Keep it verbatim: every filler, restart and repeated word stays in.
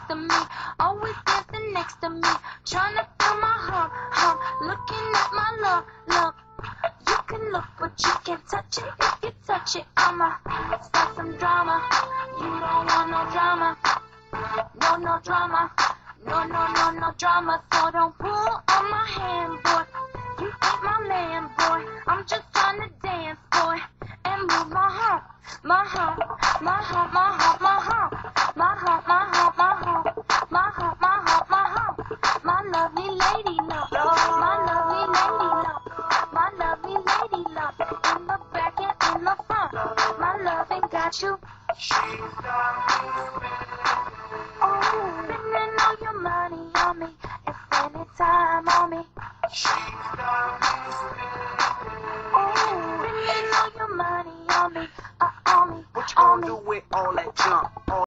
to me, always dancing next to me, trying to feel my hump, hump, looking at my love, love. You can look, but you can't touch it. If you touch it, I'ma start some drama. You don't want no drama, no, no drama, no, no, no, no drama. So don't pull on my hand, boy. You ain't my man, boy. I'm just trying to dance, boy, and move my hump, my hump, my hump, my hump, my hump, my hump, my hump, my hump, my hump, my hump, my hump, my lovely lady love, my lovely lady love, my lovely lady love, in the back and in the front, my loving got you. Oh, spending all your money on me and spending time on me. Oh, spending all your money on me, uh, on me, What you on gonna me. do with all that junk?